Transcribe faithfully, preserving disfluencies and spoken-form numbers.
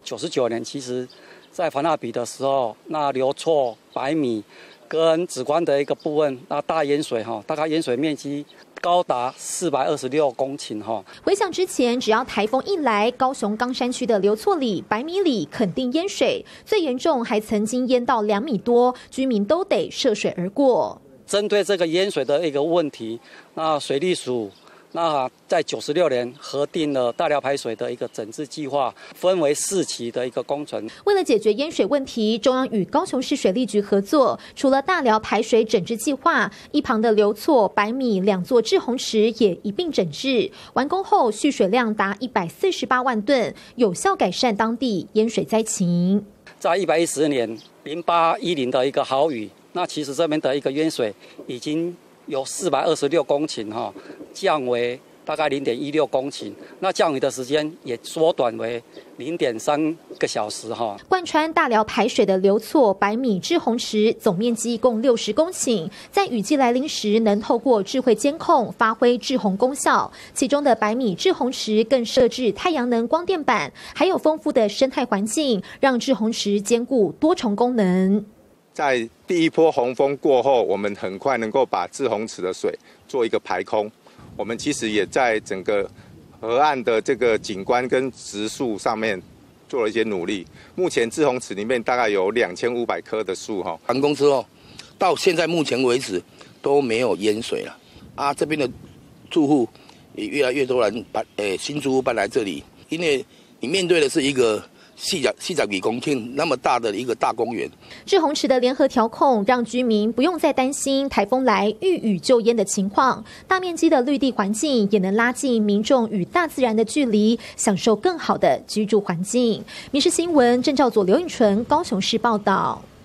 九十九年，其实在凡纳比的时候，那流错百米跟紫光的一个部分，那大淹水哈，大概淹水面积高达四百二十六公顷哈。 回想之前，只要台风一来，高雄冈山区的刘厝里、百米里肯定淹水，最严重还曾经淹到两米多，居民都得涉水而过。 针对这个淹水的一个问题，那水利署那在九十六年核定了大寮排水的一个整治计划，分为四期的一个工程。 为了解决淹水问题，中央与高雄市水利局合作，除了大寮排水整治计划，一旁的刘厝、百米两座滞洪池也一并整治。完工后，蓄水量达一百四十八万吨，有效改善当地淹水灾情。 在一百一十年零八一零的一个豪雨，那其实这边的一个淹水已经由四百二十六公顷哈降为大概零点一六公顷，那降雨的时间也缩短为零点三个小时哈。 贯穿大寮排水的刘厝百米滞洪池总面积共六十公顷，在雨季来临时能透过智慧监控发挥滞洪功效。其中的百米滞洪池更设置太阳能光电板，还有丰富的生态环境，让滞洪池兼顾多重功能。 在第一波洪峰过后，我们很快能够把滞洪池的水做一个排空。我们其实也在整个河岸的这个景观跟植树上面做了一些努力。目前滞洪池里面大概有两千五百棵的树哈。 完工之后，到现在目前为止都没有淹水了啊！这边的住户也越来越多人搬，诶，新住户搬来这里，因为你面对的是一个四十四十几公顷那么大的一个大公园。 滞洪池的联合调控，让居民不用再担心台风来遇雨就淹的情况。大面积的绿地环境也能拉近民众与大自然的距离，享受更好的居住环境。民视新闻郑兆佐、刘颖纯高雄市报道。